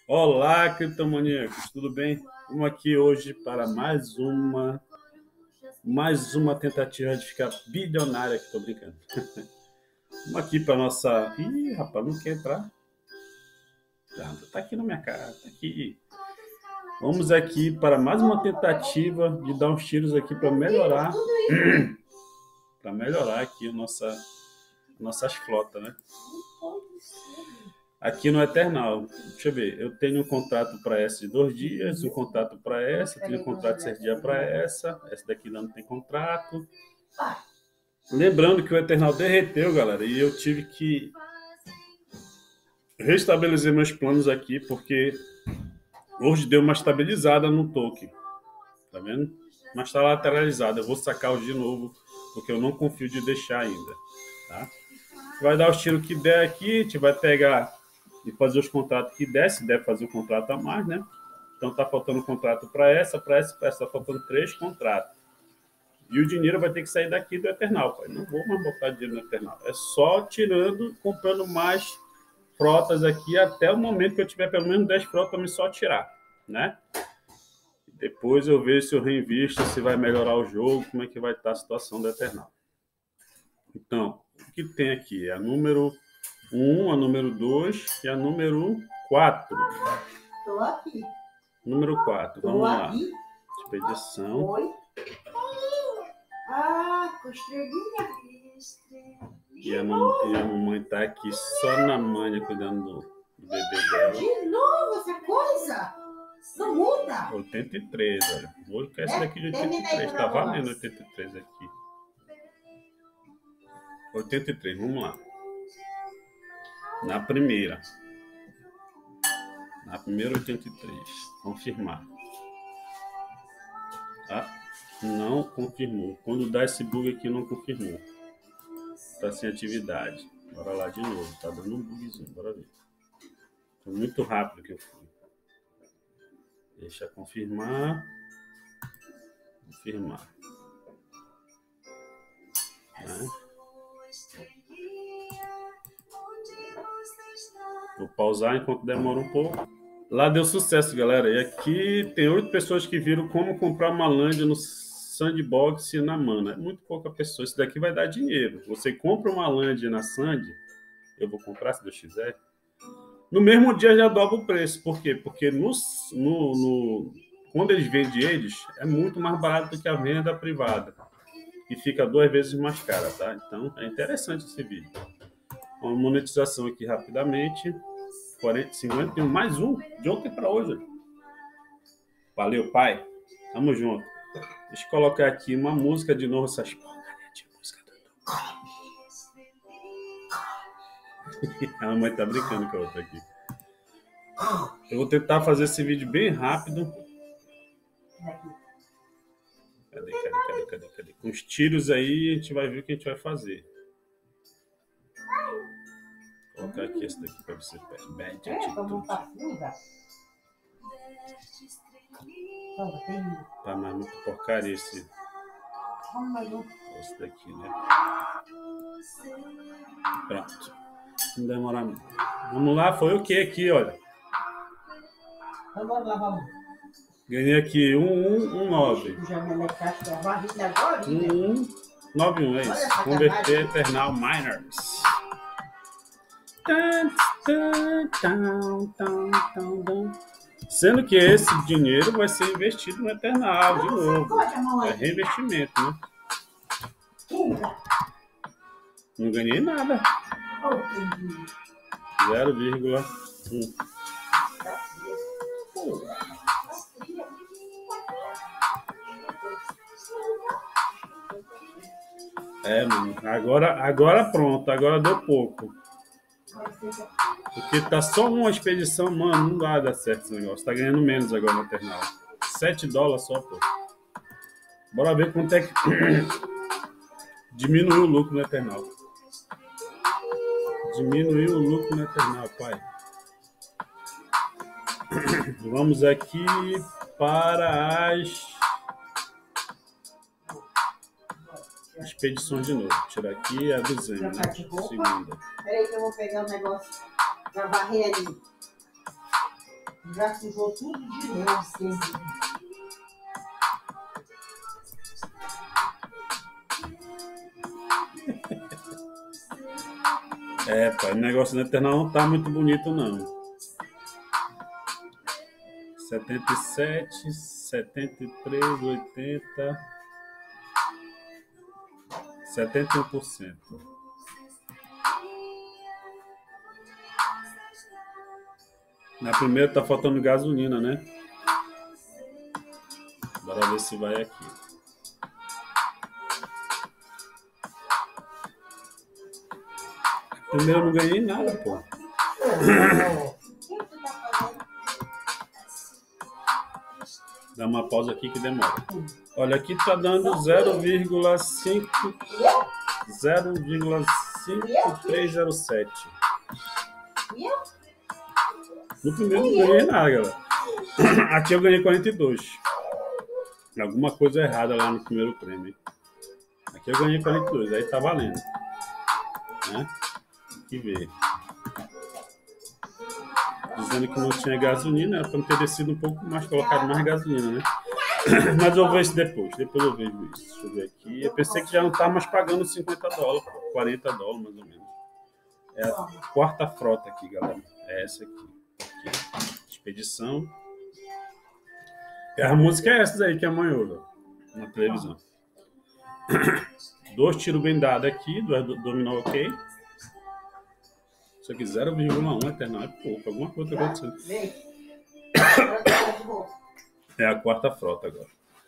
Olá, criptomaníacos, tudo bem? Estamos aqui hoje para mais uma tentativa de ficar bilionário aqui, tô brincando. Vamos aqui para nossa. Ih, rapaz, não quer entrar. Tá aqui na minha cara, tá aqui. Vamos aqui para mais uma tentativa de dar uns tiros aqui para melhorar aqui nossas flotas, né? Aqui no Eternal, deixa eu ver, eu tenho um contrato para essa de 2 dias, um contrato para essa, tenho um contrato de 6 dias para essa daqui não tem contrato. Lembrando que o Eternal derreteu, galera, e eu tive que restabelecer meus planos aqui, porque hoje deu uma estabilizada no token, tá vendo? Mas está lateralizado, eu vou sacar o de novo, porque eu não confio de deixar ainda, tá? Vai dar os tiros que der aqui, a gente vai pegar e fazer os contratos que der, se der fazer o contrato a mais, né? Então tá faltando um contrato para essa, tá faltando 3 contratos. E o dinheiro vai ter que sair daqui do Eternal, pai. Não vou mais botar dinheiro no Eternal. É só tirando, comprando mais frotas aqui até o momento que eu tiver pelo menos 10 frotas para me só tirar, né? Depois eu vejo se eu reinvisto, se vai melhorar o jogo, como é que vai estar a situação do Eternal. Então, o que tem aqui? É a número 1, a número 2 e a número 4. Tô aqui. Número 4, Tô vamos lá. aqui. Expedição. Oi. Ah, com estrelinha. E a mamãe tá aqui só na manha cuidando do bebê dela. De novo essa coisa? Não muda? 83, olha. Vou ficar esse daqui de 83. Tá valendo 83 aqui. 83, vamos lá. Na primeira 83. Confirmar. Ah, não confirmou. Quando dá esse bug aqui, não confirmou. Tá sem atividade. Bora lá de novo. Tá dando um bugzinho. Bora ver. Foi muito rápido que eu fui. Deixa confirmar. Confirmar. Né? Vou pausar enquanto demora um pouco. Lá deu sucesso, galera. E aqui tem 8 pessoas que viram como comprar uma land no Sandbox na Mana. É muito pouca pessoa. Isso daqui vai dar dinheiro. Você compra uma land na Sand, eu vou comprar se Deus quiser. No mesmo dia já dobra o preço. Por quê? Porque quando eles vendem eles, é muito mais barato do que a venda privada. E fica 2 vezes mais cara, tá? Então é interessante esse vídeo. Uma monetização aqui rapidamente. 51, mais um, de ontem para hoje. Valeu, pai. Tamo junto. Deixa eu colocar aqui uma música de novo, essas porcaria de música do A mãe tá brincando com a outra aqui. Eu vou tentar fazer esse vídeo bem rápido. Cadê? Com os tiros aí, a gente vai ver o que a gente vai fazer. Vou colocar aqui esse daqui para você. Bad atitude. Tá, mas muito porcaria esse daqui, né? Pronto. Não demora muito. Vamos lá, foi o que aqui, olha. Vamos lá, vamos. Ganhei aqui 1119. 1191, é isso. Converter Eternal Miners. Sendo que esse dinheiro vai ser investido no Eternal de novo. É reinvestimento, né? Não ganhei nada. 0,1. Mano. Agora pronto. Agora deu pouco. Porque tá só uma expedição, mano, não vai dar certo esse negócio. Tá ganhando menos agora no Eternal. $7 só, pô. Bora ver quanto é que diminuiu o lucro no Eternal. Diminuiu o lucro no Eternal, pai. Vamos aqui para as expedições de novo. Vou tirar aqui a dezena, né? Segunda. Peraí que eu vou pegar o negócio pra varrer ali. Já sujou tudo de novo, sempre. É, pai, o negócio da Eternal não tá muito bonito, não. 77, 73, 80, 71%. Na primeira tá faltando gasolina, né? Bora ver se vai aqui. Primeiro eu não ganhei nada, pô. Dá uma pausa aqui que demora. Olha, aqui tá dando 0,5307. No primeiro não ganhei nada, galera. Aqui eu ganhei 42. Alguma coisa errada lá no primeiro prêmio. Aqui eu ganhei 42, aí tá valendo. Né? Tem que ver. Dizendo que não tinha gasolina, era para ter descido um pouco mais, colocado mais gasolina, né? Mas eu vou ver isso depois eu vejo isso. Deixa eu ver aqui. Eu pensei que já não tá mais pagando $50, $40 mais ou menos. É a quarta frota aqui, galera. É essa aqui. Expedição. E a música é essa aí que a mãe ouve na televisão. 2 tiros bem dados aqui, do dominó ok. Isso aqui 0,1 Eternal é pouco, alguma coisa tá acontecendo. É a quarta frota agora.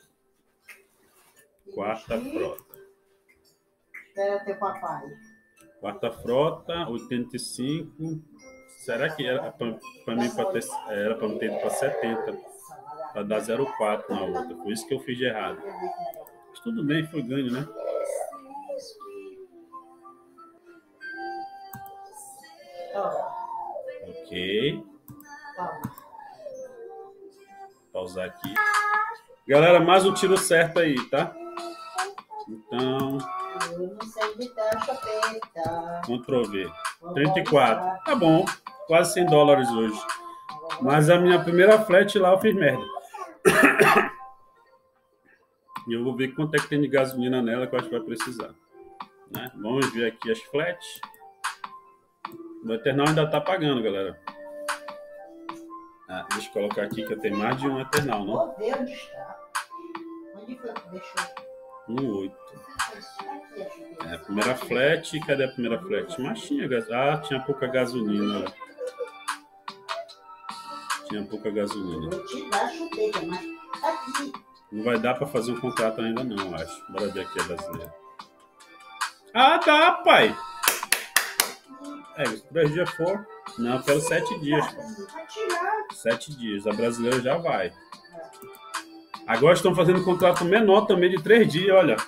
Quarta frota. Espera teu papai. Quarta frota, 85. Será que era para mim era para ter ido para 70? Para dar 0,4 na outra. Foi isso que eu fiz de errado. Mas tudo bem, foi ganho, né? Ok. Pausar aqui. Galera, mais um tiro certo aí, tá? Então. Eu não sei de taxa preta. Ctrl V. 34. Tá bom. Quase $100 hoje. Mas a minha primeira flat lá eu fiz merda. E eu vou ver quanto é que tem de gasolina nela que eu acho que vai precisar. Né? Vamos ver aqui as flats. O Eternal ainda tá pagando, galera. Deixa eu colocar aqui que eu tenho mais de um Eternal, não? Vou ver onde está. Onde foi que deixou? 1,8. A primeira flat. Cadê a primeira flat? Mas tinha tinha pouca gasolina. Tinha pouca gasolina. Vou te dar a chupeta, mas tá aqui. Não vai dar para fazer um contrato ainda não, acho. Bora ver aqui a brasileira. Ah, tá, pai. Os 3 dias for. Não, pelo 7 dias. 7 dias. A brasileira já vai. Agora estão fazendo um contrato menor também de 3 dias, olha.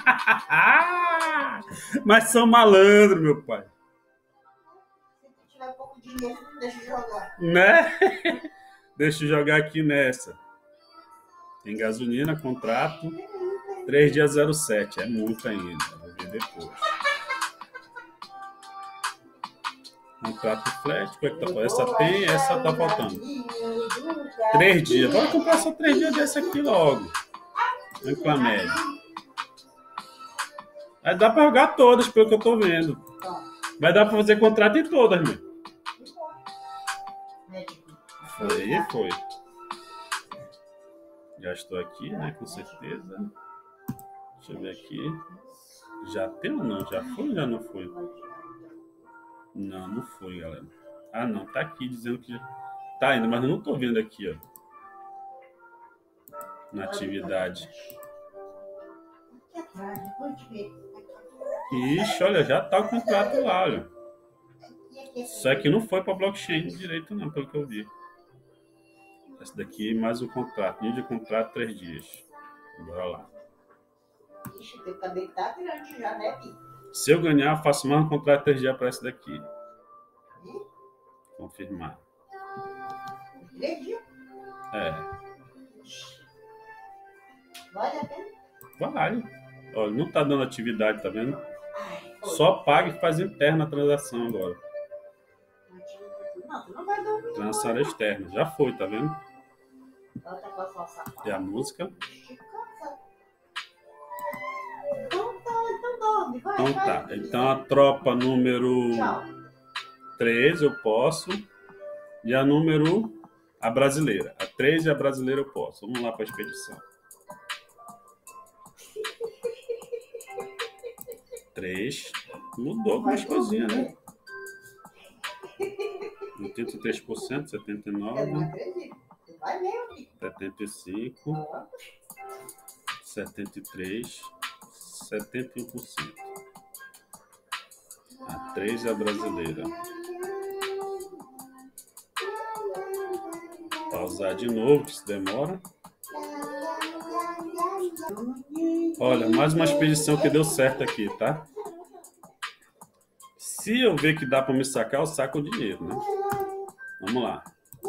Mas são malandros, meu pai. Se tiver pouco dinheiro, deixa eu jogar. Né? Deixa eu jogar aqui nessa. Tem gasolina, contrato. 3 dias 07. É muito ainda. Vou ver depois. Contrato flat. Qual é que tá faltando? Essa tem, essa tá faltando. 3 dias. Bora comprar só 3 dias dessa aqui logo. Vem com a média. Aí dá pra jogar todas, pelo que eu tô vendo. Vai dar pra fazer contrato em todas, meu. Foi. Já estou aqui, né? Com certeza. Deixa eu ver aqui. Já tem ou não? Já foi ou já não foi? Não, não foi, galera. Ah, não. Tá aqui dizendo que já tá indo, mas eu não tô vendo aqui, ó. Na atividade. Ixi, olha, já tá o contrato lá, olha. Só que não foi para blockchain direito, não, pelo que eu vi. Esse daqui mais um contrato. Dia de contrato, 3 dias. Bora lá. Ixi, teu cabelo tá grande já, né, Pi? Se eu ganhar, faço mais um contrato 3 dias para esse daqui. Confirmar. 3 dias? Vale a pena? Vale. Olha, não tá dando atividade, tá vendo? Só paga e faz interna a transação agora. Não, tu não vai dormir Trança área externa. Já foi, tá vendo? E a música? Então tá. Então a tropa número 3 eu posso. E a número... A brasileira. A 3 e a brasileira eu posso. Vamos lá para a expedição. 3. Mudou algumas coisinhas, né? 83%, 79%, 75%, 73%, 71%. A 3 é a brasileira. Pausar de novo, que isso demora. Olha, mais uma expedição que deu certo aqui, tá? Se eu ver que dá para me sacar, eu saco o dinheiro, né? Vamos lá.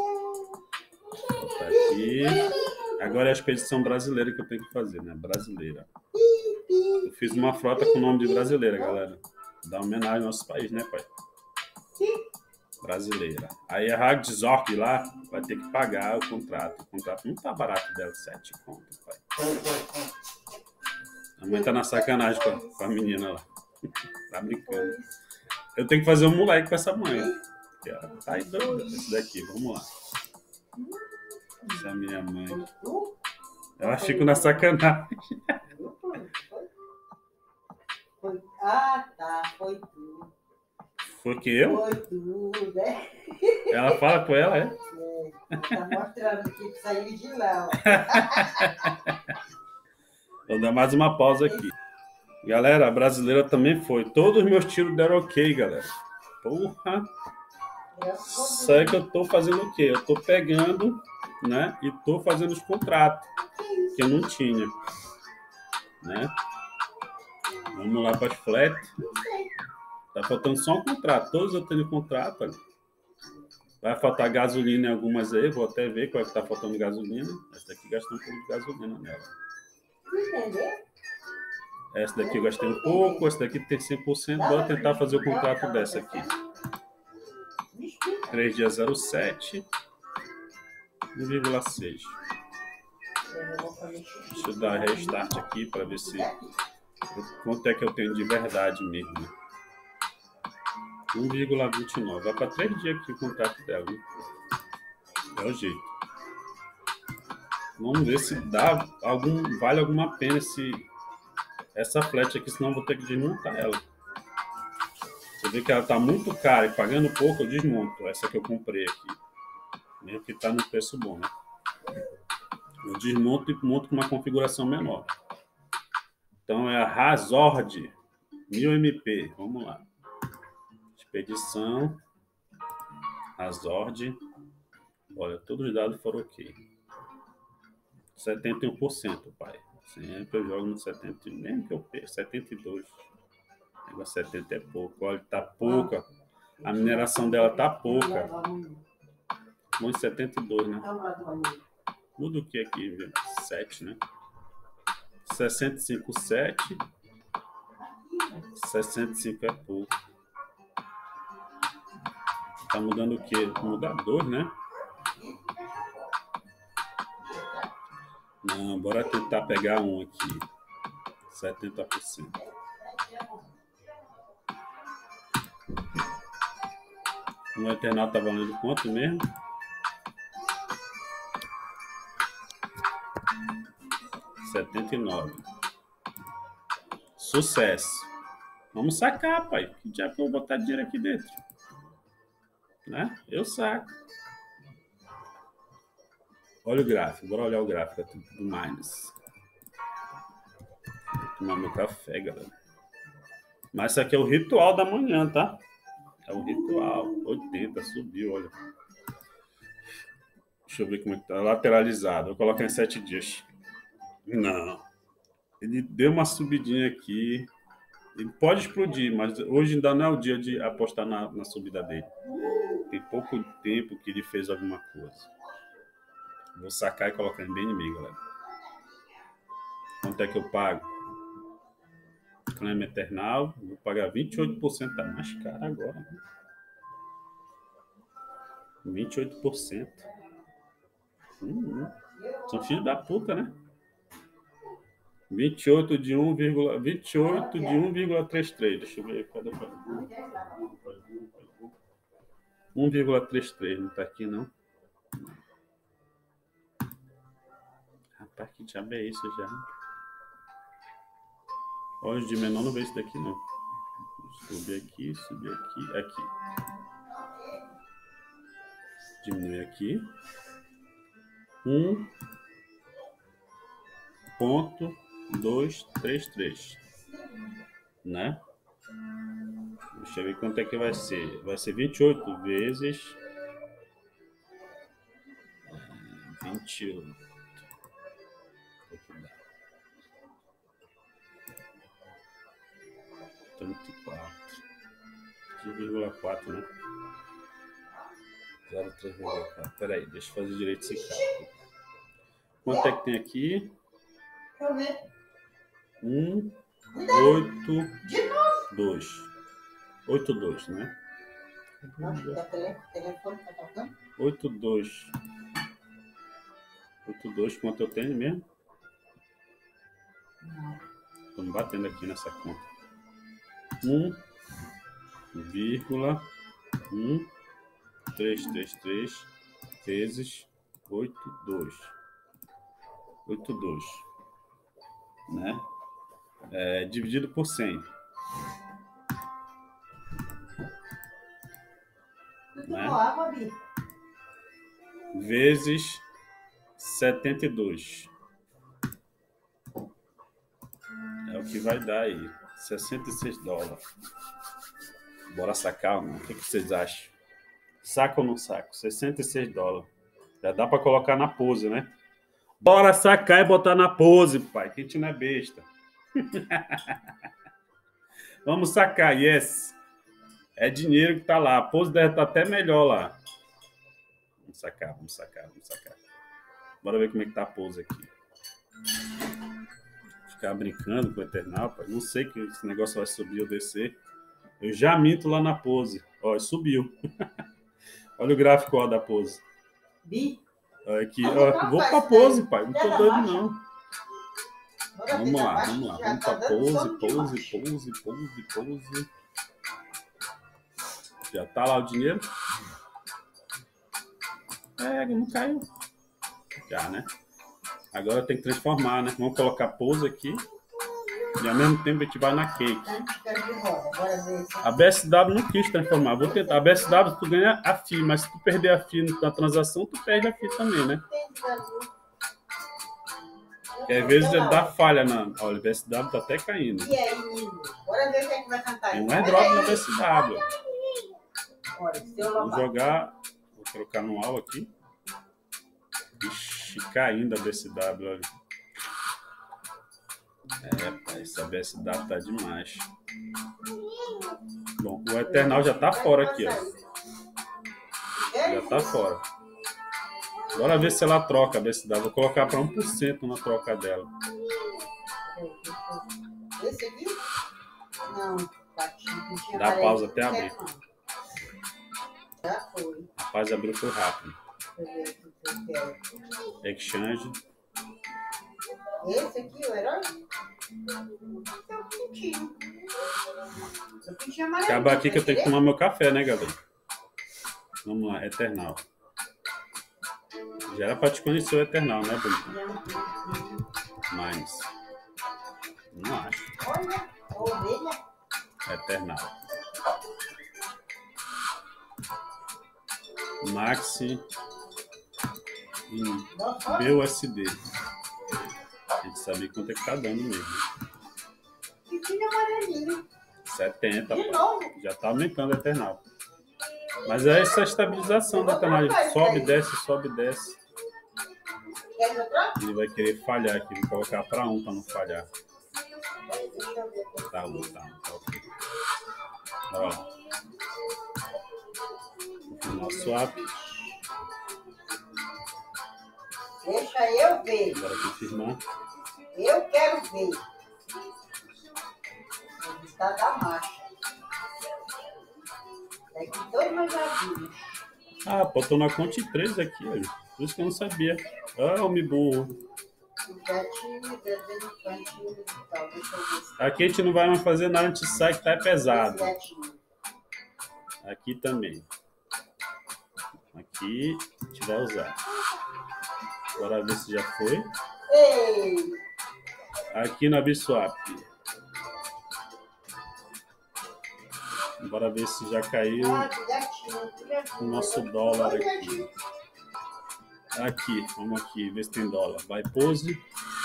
Tá aqui. Agora é a expedição brasileira que eu tenho que fazer, né? Brasileira. Eu fiz uma frota com o nome de brasileira, galera. Dá homenagem ao nosso país, né, pai? Brasileira. Aí a Ragzork lá vai ter que pagar o contrato. O contrato não tá barato dela, 7 conto, pai. A mãe tá na sacanagem com a menina lá. Tá brincando. Eu tenho que fazer um moleque com essa mãe. Tá aí doida esse daqui, vamos lá. Essa é a minha mãe. Ela fica na sacanagem. Ah, tá, foi tudo. Foi que eu? Foi tudo, né? Ela fala com ela, é? Tá mostrando que saiu de lá. Vou dar mais uma pausa aqui. Galera, a brasileira também foi. Todos os meus tiros deram ok, galera. Porra. Isso aí que eu tô fazendo o quê? Eu tô pegando, né? E tô fazendo os contratos. Que eu não tinha. Né? Vamos lá para as flat. Tá faltando só um contrato. Todos eu tenho contrato. Olha. Vai faltar gasolina em algumas aí. Vou até ver qual é que tá faltando gasolina. Essa daqui gastou um pouco de gasolina nela. Entendeu? Essa daqui eu gastei um pouco. Essa daqui tem 100%. Vou tentar fazer o contrato dessa aqui. 3 dias 07. 1,6. Deixa eu dar restart aqui para ver se quanto é que eu tenho de verdade mesmo. 1,29. Vai para 3 dias aqui o contrato dela. Né? É o jeito. Vamos ver se dá vale alguma pena essa flat aqui, senão eu vou ter que desmontar ela. Você vê que ela está muito cara e pagando pouco, eu desmonto. Essa que eu comprei aqui. Mesmo que está no preço bom, né? Eu desmonto e monto com uma configuração menor. Então é a Razord 1000 MP. Vamos lá. Expedição. Razord. Olha, todos os dados foram ok. 71%, pai. Sempre eu jogo no 70, mesmo que eu perca. 72. Agora 70 é pouco. Olha, tá pouca. A mineração dela tá pouca. Vamos 72, né? Muda o que aqui, viu? 7, né? 65, 7. 65 é pouco. Tá mudando o quê? Muda 2, né? Não, bora tentar pegar um aqui. 70%. O Eternal tá valendo quanto mesmo? 79. Sucesso. Vamos sacar, pai. Que diabo que eu vou botar dinheiro aqui dentro? Né? Eu saco. Olha o gráfico. Bora olhar o gráfico do Minus. Vou tomar meu café, galera. Mas isso aqui é o ritual da manhã, tá? É o ritual. 80, subiu, olha. Deixa eu ver como é que tá. Lateralizado. Vou colocar em 7 dias. Não. Ele deu uma subidinha aqui. Ele pode explodir, mas hoje ainda não é o dia de apostar na subida dele. Tem pouco tempo que ele fez alguma coisa. Vou sacar e colocar em BNB, galera. Quanto é que eu pago? Claim Eternal. Vou pagar 28%. Tá mais caro agora. 28%. São filhos da puta, né? 28 de 1,33. Deixa eu ver. Cadê? 1,33. Não tá aqui, não. Rapaz, que diabo é isso já? Olha, de menor não vê isso daqui, não. Subir aqui. Aqui. Diminui aqui. 1,233, né? Deixa eu ver quanto é que vai ser. Vai ser 28 vezes 28. Aqui dá 34,4, né? 0,3,4. Peraí, deixa eu fazer direito esse cálculo. Quanto é que tem aqui? Deixa eu ver. 1,82. 82, né? Nossa, o telefone tá tocando? 82. 82, quanto eu tenho mesmo? Não. Estou me batendo aqui nessa conta. 1,1333 vezes 82. 82, né? Dividido por 100. Né? Água, Bi. Vezes 72. É o que vai dar aí. 66 dólares. Bora sacar, mano. O que vocês acham? Saca ou não saca? 66 dólares. Já dá pra colocar na pose, né? Bora sacar e botar na pose, pai. Que a gente não é besta. Vamos sacar, yes. É dinheiro que tá lá. A pose deve estar até melhor lá. Vamos sacar. Bora ver como é que tá a pose aqui. Ficar brincando com o Eternal, pai. Não sei que esse negócio vai subir ou descer. Eu já minto lá na pose. Ó, subiu. Olha o gráfico ó, da pose. Bi. Olha aqui. Ó, vou pra pose, pai. Não tô doido, não. Vamos lá. Vamos pra pose. Já tá lá o dinheiro? Não caiu. Já, né? Agora tem que transformar, né? Vamos colocar pose aqui. E ao mesmo tempo a gente vai na cake. A BSW não quis transformar. Vou tentar. A BSW tu ganha a FII, mas se tu perder a FII na transação, tu perde a FII também, né? E às vezes dá falha na. Olha, a BSW tá até caindo. E aí, menino? Bora ver quem é que vai cantar. Tem um airdrop na BSW. Vou jogar. Vou trocar no AL aqui. Ixi, caindo a BSW, olha. Pai, essa BSW tá demais. Bom, o Eternal já tá fora aqui, ó. Já tá fora. Bora ver se ela troca a BSW. Vou colocar para 1% na troca dela. Esse aqui? Não. Dá pausa até abrir. Já foi. Rapaz, abriu foi rápido. Exchange. Esse aqui, o herói? Acaba aqui que eu tenho que tomar meu café, né, galera? Vamos lá, Eternal. Já era pra te conhecer o Eternal, né, bonito? Mas não acho. Olha, ovelha. Eternal. Maxi em BUSD. A gente sabe quanto é que tá dando mesmo. Fiquinho amarelinho. 70. De novo? Já tá aumentando o Eternal. Mas é essa estabilização do Eternal. Sobe, desce. Quer outra? Ele vai querer falhar aqui. Vou colocar para 1 para não falhar. Tá bom. Ok. Ó. Confirmar o swap. Deixa eu ver. Agora confirmar. Eu quero ver. Está da marcha. Daqui 2 manjadinhos. Ah, botou na conta 3 aqui, olha. Por isso que eu não sabia. Ah, homem burro. O gatinho, bebê no cantinho e tal. Deixa eu ver se Aqui a gente não vai mais fazer nada, a gente sai que tá esse pesado. gatinho. Aqui também. Aqui a gente vai usar. Bora ver se já foi. Ei! Aqui na Biswap. Bora ver se já caiu Ah, que gatinho. Que gatinho. o nosso dólar aqui. Aqui, vamos aqui, ver se tem dólar. Vai pose.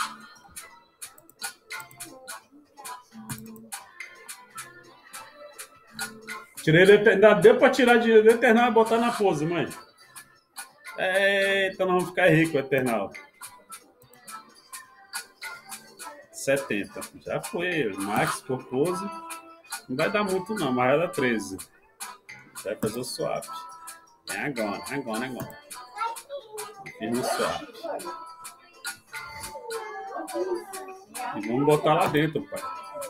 Tirei, ainda deu para tirar de Eternal e botar na pose, mãe. Eita, nós vamos ficar ricos, Eternal. 70. Já foi. Max por pose. Não vai dar muito não, mas vai dar 13. Vai fazer o swap. É agora. Fiz no swap. E vamos botar lá dentro, pai.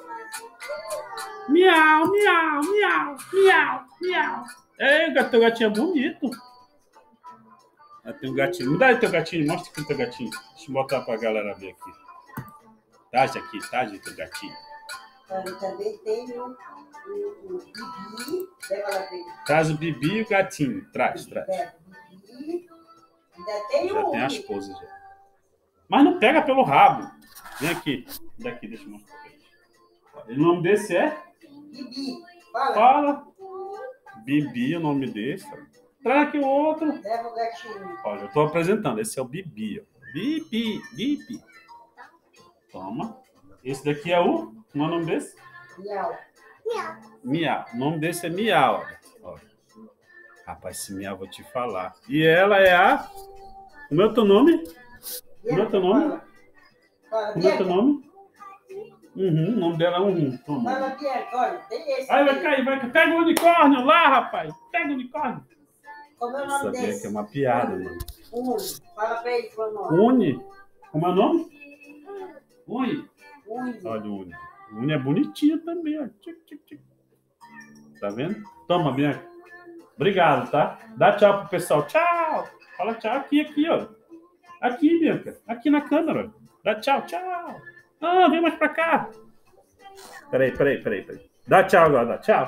Miau, miau, miau, miau, miau. Ei, teu gatinho é bonito. Ah, tem um gatinho. Me dá aí teu gatinho, mostra aqui o teu gatinho. Deixa eu botar pra galera ver aqui. Tade aqui, Tade, teu gatinho. Também tem o Bibi. Leva lá pra ele. Traz o Bibi e o gatinho. Traz. Pega o Bibi. Ainda tem Já o tem as poses já. Mas não pega pelo rabo. Vem aqui. Daqui, deixa eu mostrar pra eles. O nome desse é? Bibi. Fala. Fala. Bibi, o nome desse. Traz aqui o outro. Leva o gatinho. Olha, eu tô apresentando. Esse é o Bibi. Ó. Bibi. Toma. Esse daqui é o... Como é o nome desse? Miau. Miau. O nome desse é Miau. Olha. Rapaz, esse Miau eu vou te falar. E ela é a... Como é o teu nome? Como é o teu nome? Fala, Como é o teu Bianca. nome? O nome dela é Toma. Fala, Bianca. Olha, tem esse. Aí vai aqui. cair, vai cair. Pega o unicórnio lá, rapaz. Pega o unicórnio. Como é o nome Sabia desse? que é uma piada, mano. Uni. Fala pra ele qual é o nome. Uni. Como é o nome? Uni. Uni. Olha o Uni. O Uni é bonitinho também, ó. Tá vendo? Toma, Bianca. Obrigado, tá? Dá tchau pro pessoal. Tchau. Fala tchau aqui, ó. Aqui, Bianca. Aqui na câmera. Dá tchau. Ah, vem mais pra cá. Peraí. Dá tchau agora. Dá tchau.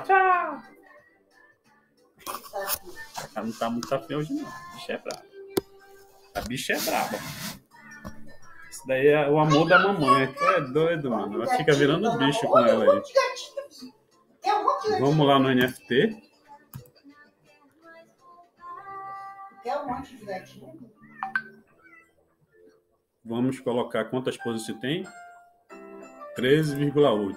Ela não tá muito afim hoje, não. A bicha é brava. A bicha é brava. Isso daí é o amor da mamãe. Tu é doido, mano. Ela fica virando bicho com ela aí. Vamos lá no NFT. Quer um monte de gatinho? Vamos colocar quantas poses você tem? 13,8.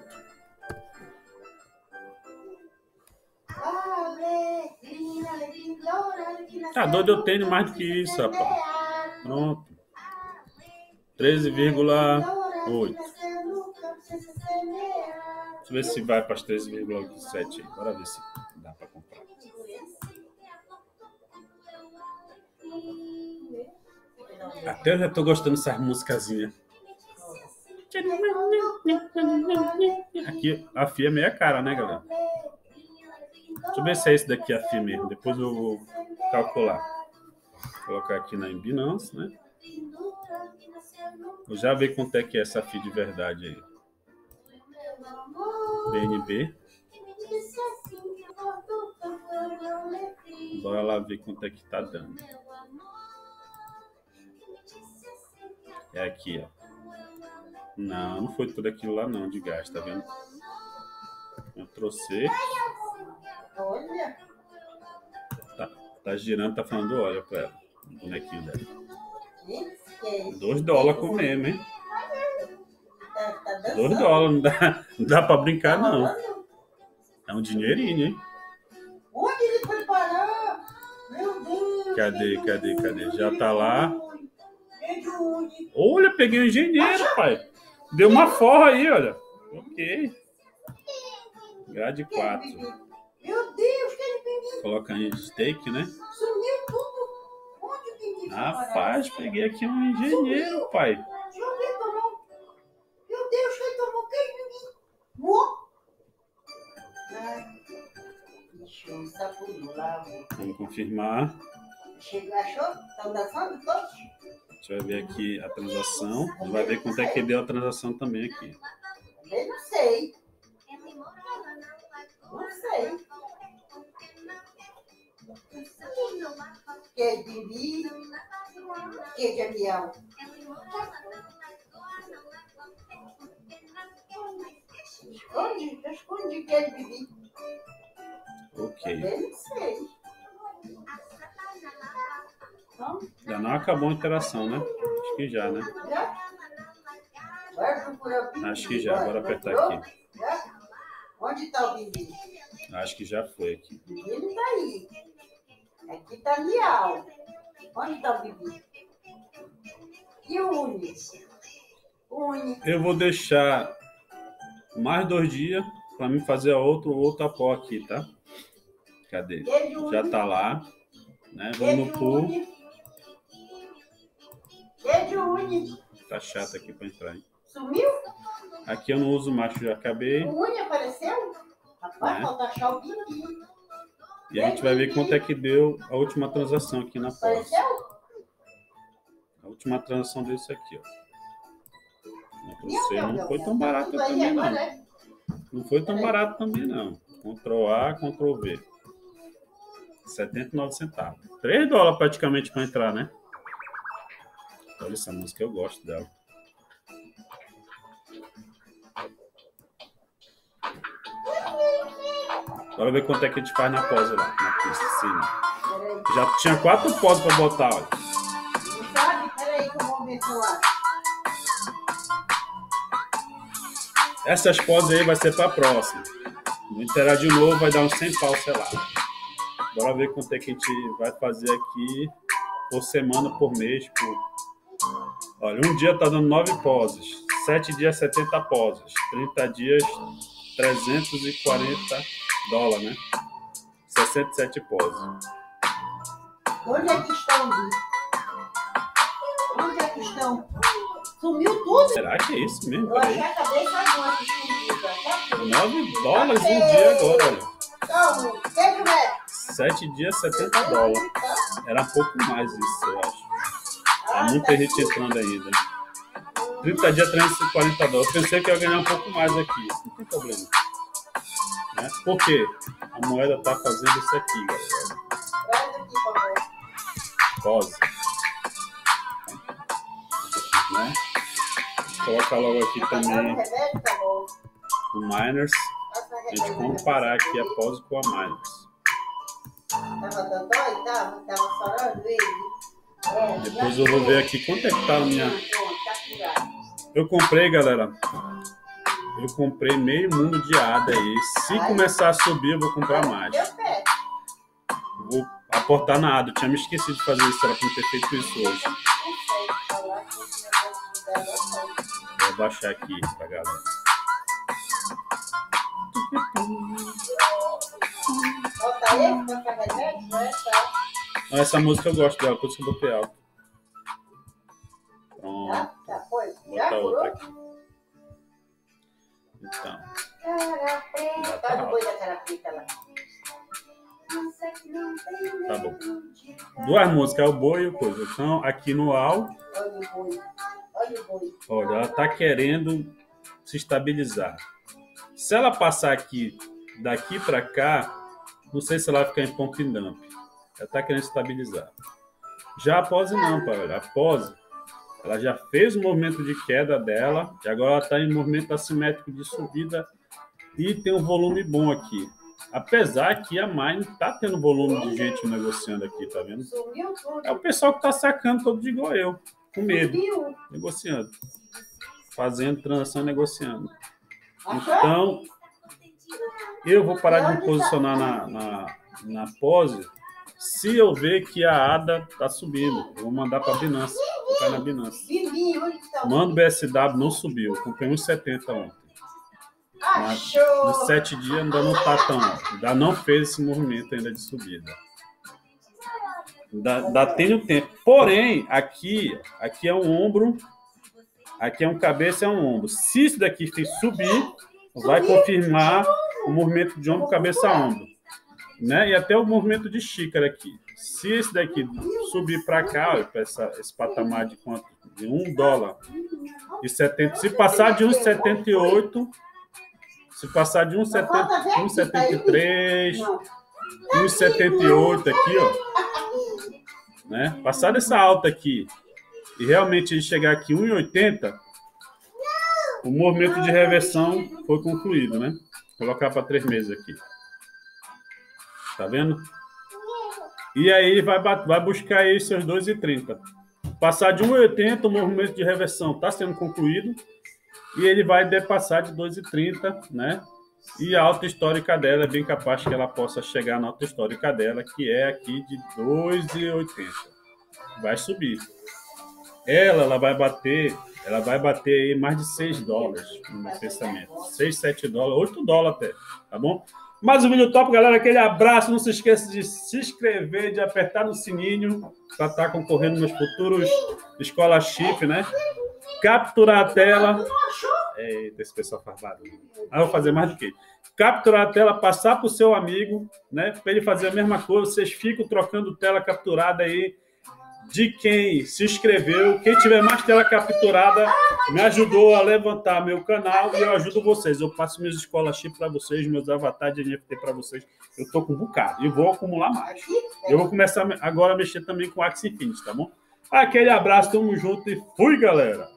Tá doido, eu tenho mais do que isso, rapaz. Pronto. 13,8. Deixa eu ver se vai para as 13,7 aí. Bora ver se dá para comprar. Até eu já tô gostando dessas musicazinhas. Aqui a FIA é meia cara, né, galera? Deixa eu ver se é esse daqui a FIA mesmo. Depois eu vou calcular. Vou colocar aqui na Binance, né? Vou já ver quanto é que é essa FIA de verdade aí. BNB. Bora lá ver quanto é que tá dando. É aqui, ó. Não foi tudo aquilo lá não, de gás, tá vendo? Eu trouxe. Olha. Tá girando, tá falando olha pra ela. O bonequinho dela. $2 $2 com mesmo, hein? Tá $2, não dá pra brincar, não. É um dinheirinho, hein? Onde ele foi parar? Meu Deus. Cadê? Já tá lá. Olha, peguei um engenheiro, pai. Deu uma forra aí, olha. Ok. Grade 4. Meu Deus, que ele pegou. Coloca em stake, né? Sumiu tudo. Onde o Bibi foi parar? Rapaz, peguei aqui um engenheiro, pai. Deixa eu ver, tomou. Meu Deus, que ele tomou. Que Bibi? Morreu. Deixa eu lá. Vamos confirmar. Chegou, achou? Estão dançando todos? A gente vai ver aqui a transação. E vai ver quanto é que deu a transação também aqui. Eu não sei. Não sei. Que de bibi, que de avião. Esconde que é de bibi. Ok. Eu não sei. Não? Já não acabou a interação, né? Acho que já, né? Já? Vai procurar o bibi. Acho que já. Bora apertar aqui. Já? Onde está o bibi? Acho que já foi aqui. O bibi não está aí. Aqui está miau. Onde está o bibi? E o Uni? O Uni. Eu vou deixar mais 2 dias para mim fazer outra pó aqui, tá? Cadê? Já tá lá, né? Vamos no pool. Que de Uni? Tá chato aqui para entrar, hein? Sumiu? Aqui eu não uso mais, já acabei. O Uni apareceu? Rapaz, falta achar o bibi. E a gente vai ver quanto é que deu a última transação aqui na pós. Apareceu? A última transação deu isso aqui, ó. Não foi tão barato também, não. Não foi tão barato também, não. Ctrl A, Ctrl V. 79 centavos. 3 dólares praticamente para entrar, né? Olha essa música, eu gosto dela. Bora ver quanto é que a gente faz na pós lá, na piscina. Já tinha 4 pós para botar, olha. Não sabe? Peraí que eu vou ver seu lado. Essas pós aí vai ser para a próxima. Vou interar de novo, vai dar uns 100 pau, sei lá. Bora ver quanto é que a gente vai fazer aqui por semana, por mês. Olha, um dia tá dando 9 poses. 7 dias, 70 poses. 30 dias, 340 dólares, né? 67 poses. Onde é que estão, Bi? Onde é que estão? Sumiu tudo? Será que é isso mesmo? Eu achei a cabeça agora escondida. 9 dólares um dia agora, olha. Calma, quer que é? 7 dias, 70 dólares. Era um pouco mais isso, eu acho. Há muita gente entrando ainda. 30 dias, 340 dólares. Eu pensei que eu ia ganhar um pouco mais aqui. Não tem problema. Né? Por quê? A moeda tá fazendo isso aqui, galera. Traz aqui, por favor. Pose. Né? Vou colocar logo aqui também Remédio, tá bom. o Miners. A gente comparar aqui a pose com a Miners. Tava dodói? Tava chorando ele? Depois eu vou ver aqui quanto é que tá a minha... Tá curado. Eu comprei, galera. Eu comprei meio mundo de ADA aí. Se começar a subir, eu vou comprar mais. Deu pé. Vou aportar na ADA. Eu tinha me esquecido de fazer isso. Era pra não ter feito isso hoje. Não sei falar que esse negócio dela não. Vou baixar aqui pra galera. Bota esse, bota remédio, não é? Tá. Não, essa música eu gosto dela, por isso que eu botei alto. Pronto. Tá, foi. Vou Já botar outra curou? aqui. Então. Cara preta. Tá do boi da cara preta lá. Tá bom. 2 músicas, o boi e o coisa. Então, aqui no AU, Olha o boi. Olha o boi. olha, ela tá querendo se estabilizar. Se ela passar aqui, daqui pra cá, não sei se ela vai ficar em pump and dump. Ela tá querendo se estabilizar. Já a pose não, pai. A pose, ela já fez o movimento de queda dela e agora ela está em movimento assimétrico de subida e tem um volume bom aqui. Apesar que a Mine tá tendo volume de gente negociando aqui, tá vendo? Sumiu tudo. É o pessoal que tá sacando todo de igual eu, com medo, Sumiu. negociando, fazendo transação, negociando. Achou? Então, eu vou parar de me posicionar na pose se eu ver que a ADA tá subindo. Eu vou mandar para a Binance, ficar na Binance. Bibi, onde está o Mano, o BSW não subiu. Eu comprei uns 70 ontem. Achou. Nos 7 dias ainda não tá tão. Ainda não fez esse movimento ainda de subida. Ainda tem o tempo. Porém, aqui é um ombro, aqui é um cabeça, é um ombro. Se isso daqui subir, vai confirmar o movimento de ombro, cabeça, ombro. né? E até o movimento de xícara aqui. Se esse daqui subir para cá, ó, esse patamar de quanto? De $1,70. Se passar de 1,78, se passar de 1,73, 1,78 aqui, ó, né? Passar dessa alta aqui e realmente ele chegar aqui 1,80, o movimento de reversão foi concluído, né? Vou colocar para 3 meses aqui. Tá vendo? E aí vai buscar aí seus 2,30. Passar de 1,80, o movimento de reversão está sendo concluído e ele vai depassar de 2,30, né? E a alta histórica dela é bem capaz que ela possa chegar na alta histórica dela, que é aqui de 2,80. Vai subir. Ela vai bater aí mais de $6 no meu pensamento. 6, 7 dólares, 8 dólares até, tá bom? Mais um vídeo top, galera. Aquele abraço. Não se esqueça de se inscrever, de apertar no sininho para estar concorrendo nos futuros scholarship, né? Capturar a tela. Eita, esse pessoal faz barulho. Eu vou fazer mais do que capturar a tela, passar para o seu amigo, né? Para ele fazer a mesma coisa. Vocês ficam trocando tela capturada aí de quem se inscreveu. Quem tiver mais tela capturada me ajudou a levantar meu canal e eu ajudo vocês. Eu passo meus scholarship para vocês, meus avatares de NFT para vocês. Eu tô com um bocado e vou acumular mais. Eu vou começar agora a mexer também com Axie Infinity, tá bom? Aquele abraço, tamo junto e fui, galera!